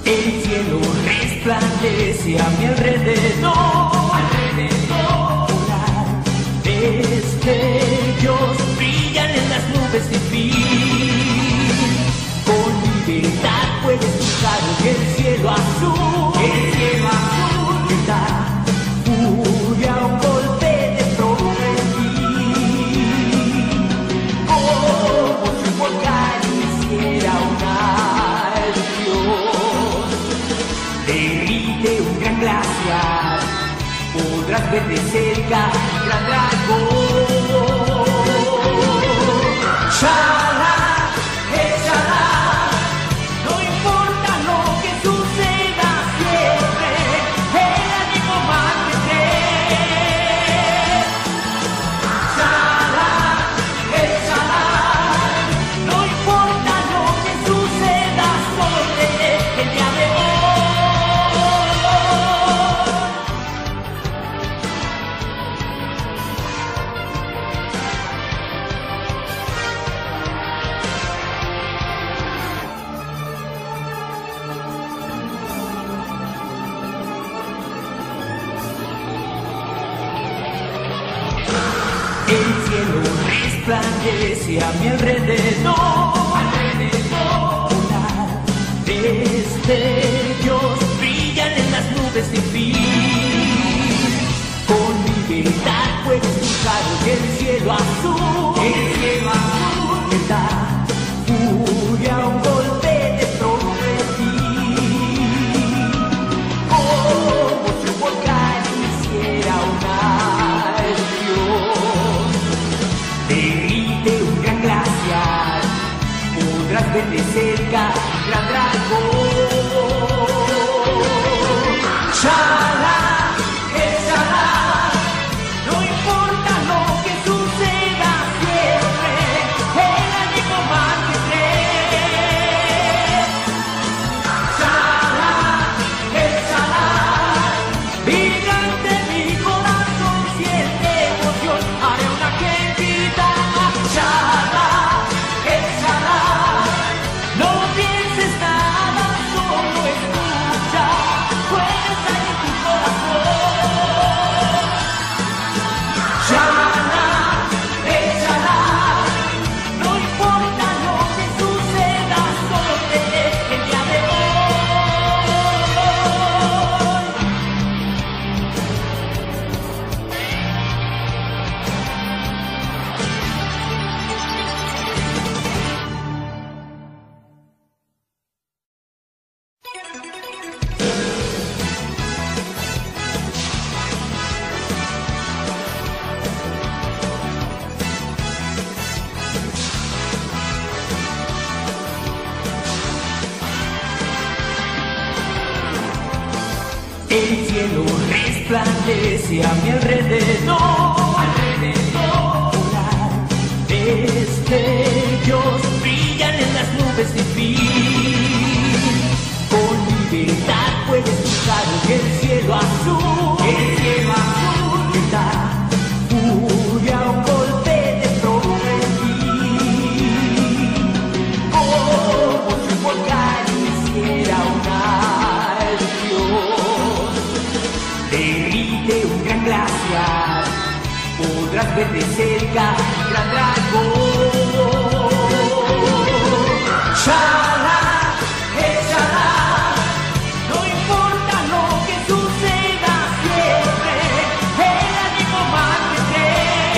El cielo resplandece a mi alrededor, destellos brillan en las nubes sin fin. Con libertad puedes buscar el cielo azul, da furia un golpe de torbellino. Como si un volcán hiciera un adiós, derrite un gran glaciar, podrás ver de cerca un gran dragón. Shala, échala, no importa lo que suceda siempre, el ánimo mantendré. Shala, échala, no importa lo que suceda, solo tendré el día de hoy. El cielo resplandece a mi alrededor, destellos brillan en las nubes sin fin. Con libertad puedes buscar el cielo azul, da furia un golpe de torbellino. Como si un volcán hiciera un adiós, derrite un gran glaciar, podrás ver de cerca un gran dragón. Shala, échala, no importa lo que suceda siempre, el ánimo mantendré. Shala, échala, vibrante mi corazón siente emoción, haré una quejita. Shala, échala, no pienses nada, solo escucha, fuerza en tu corazón. Shala, échala, no importa lo que suceda, solo tendré el día de hoy. El cielo resplandece a mi alrededor, destellos brillan en las nubes sin fin. Con libertad puedes buscar el cielo azul, da furia un golpe de torbellino. Como si un volcán hiciera un adiós, derrite un gran glaciar, podrás ver de cerca un gran dragón. Shala, échala, no importa lo que suceda siempre, el ánimo mantendré.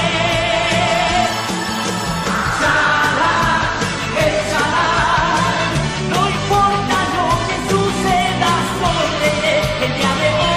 Shala, échala, no importa lo que suceda, solo tendré el día de hoy.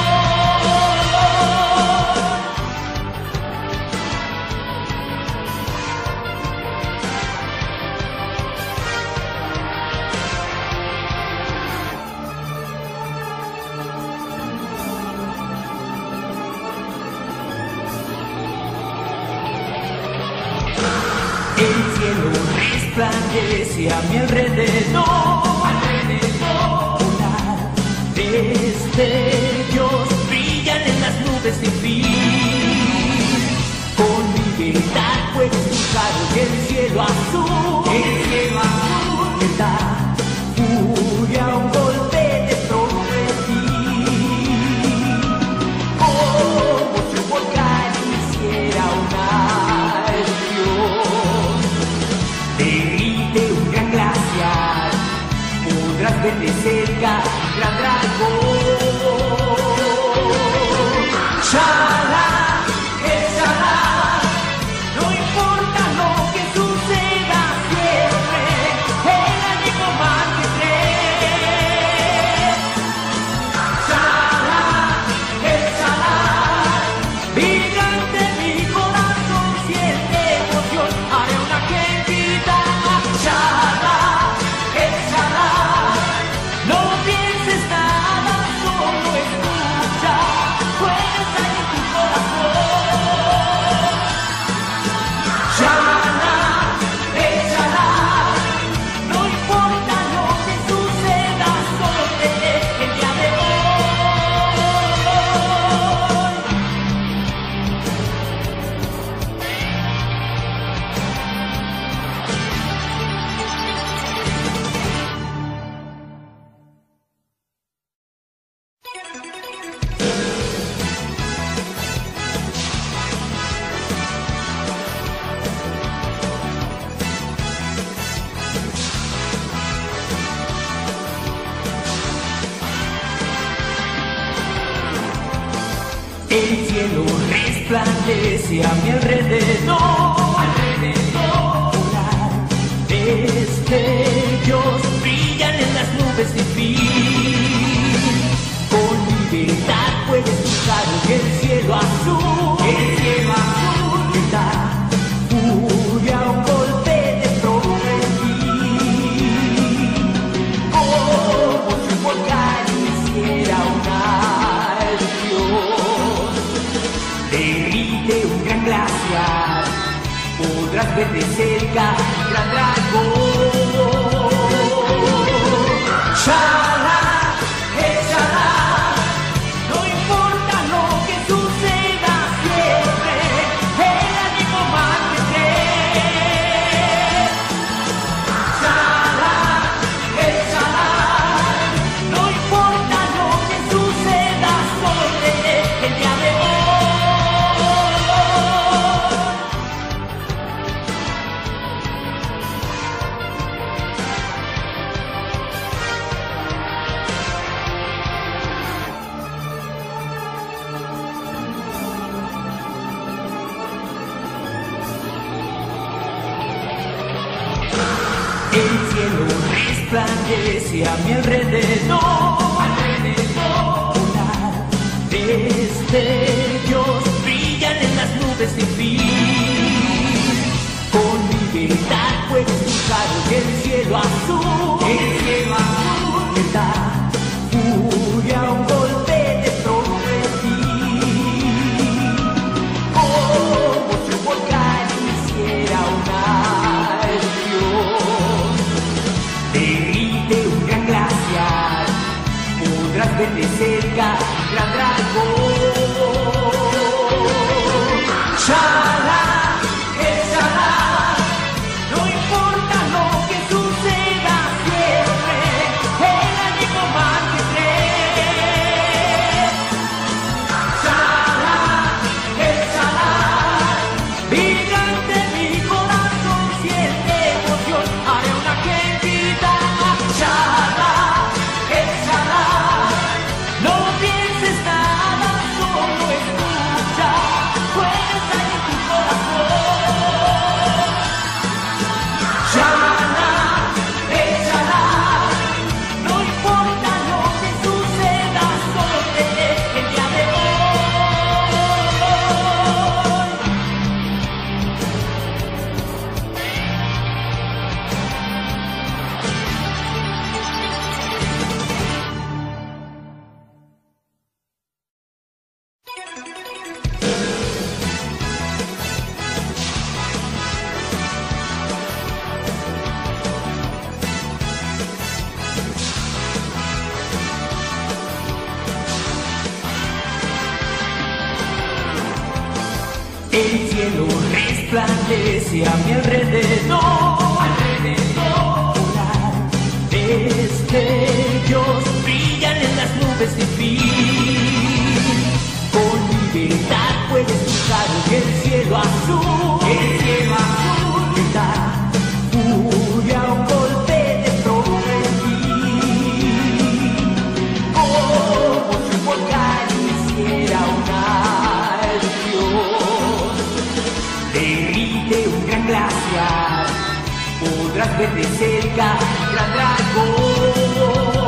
El cielo resplandece a mi alrededor, destellos brillan en las nubes sin fin. Con libertad puedes buscar el cielo azul, da furia un golpe ver de cerca, gran dragón. Shalá, Shalá, no importa lo que suceda siempre, el amigo más que cree. Shalá, Shalá, vibrante mi corazón siente emoción, haré una quentita. Shalá, Shalá, no pienses nada, solo escucha, fuerza en tu corazón. Shalá, Shalá, no importa lo que suceda, solo cree el día de hoy. El cielo resplandece a mi alrededor, destellos brillan en las nubes sin fin. Con libertad puedes buscar el cielo azul, da furia un golpe de torbellino. Como si un volcán hiciera una derrite un gran glaciar, podrás ver de cerca gran dragón. Shalá, Shalá, no importa lo que suceda siempre, el amigo más que cree. Shalá, Shalá, no importa lo que suceda, solo cree el día de hoy. El cielo resplandece a mi alrededor, destellos brillan en las nubes sin fin. Con libertad puedes buscar el cielo azul, da furia un golpe de torbellino. Como si un volcán hiciera una erupción, derrite un gran glaciar, podrás ver de cerca gran dragón. Shalá, Shalá, no importa lo que suceda siempre, el amigo más que cree. Shalá, Shalá, vibrante mi corazón siente emoción, haré una quentita. Shalá, Shalá, no pienses nada, solo escucha, fuerza en tu corazón. Shalá, Shalá, no importa lo que suceda, solo cree el día de hoy. El cielo resplandece a mi alrededor, destellos brillan en las nubes sin fin. Con libertad puedes buscar el cielo azul, da furia un golpe de torbellino. cerca, gran dragón.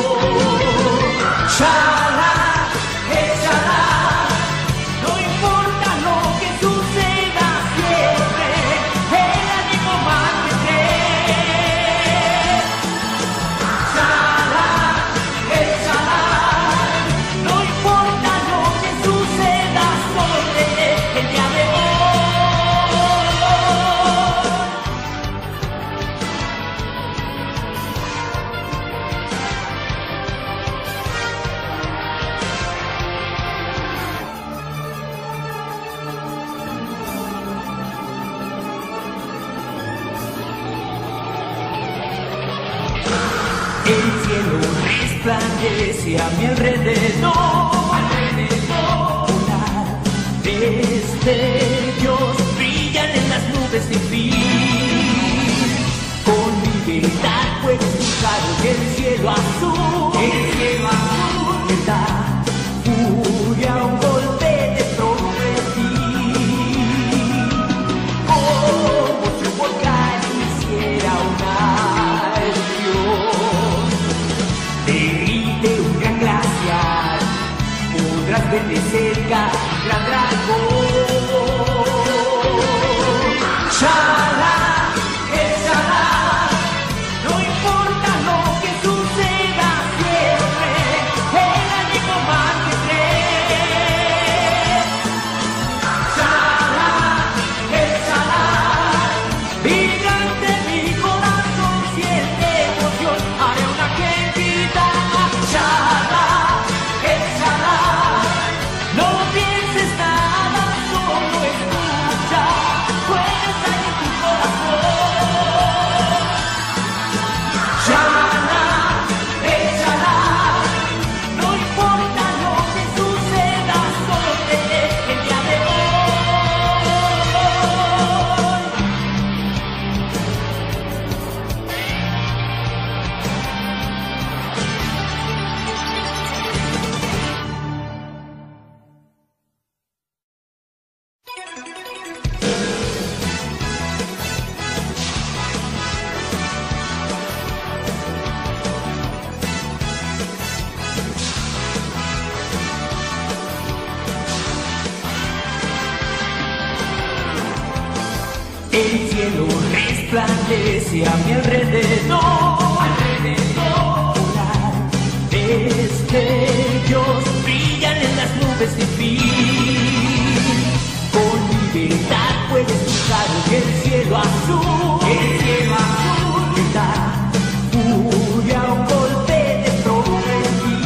Shalá, shalá, no importa lo que suceda siempre, el ánimo mantendré. Shalá, shalá, no importa lo que suceda, sonreiré el día de hoy. El cielo resplandece a mi alrededor, volar destellos brillan en las nubes sin fin. Con libertad puedes buscar el cielo azul, verdad, furia, un golpe de frenesí. Como si un volcán hiciera una derrite un gran glaciar, podrás ver de cerca gran dragón. Shalá, shalá, no importa lo que suceda siempre, el ánimo mantendré. Shalá, shalá, vibrante mi corazón siente emoción, haré una querida. Shalá, shalá, no pienses nada, solo escucha, fuerza en tu corazón. Shalá, shalá, no importa lo que suceda, sonreiré el día de hoy. El cielo resplandece a mi alrededor, volar destellos brillan en las nubes sin fin. Con libertad puedes buscar el cielo azul, verdad, furia, un golpe de frenesí.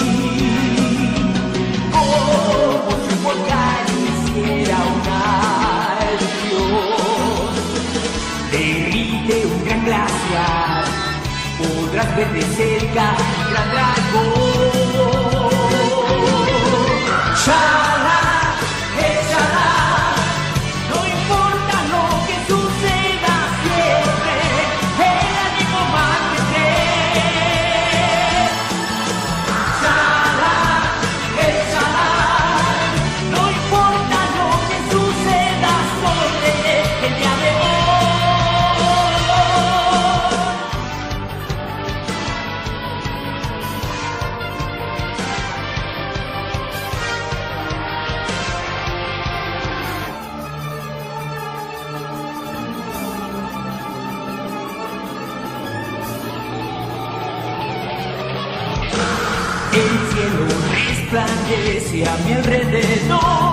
Como si un volcán hiciera una erupción, derrite un gran glaciar, podrás ver de cerca gran dragón. Shalá, shalá, no importa lo que suceda siempre, el ánimo mantendré. Shalá, shalá, no importa lo que suceda, sonreiré el día de hoy. El cielo resplandece a mi alrededor,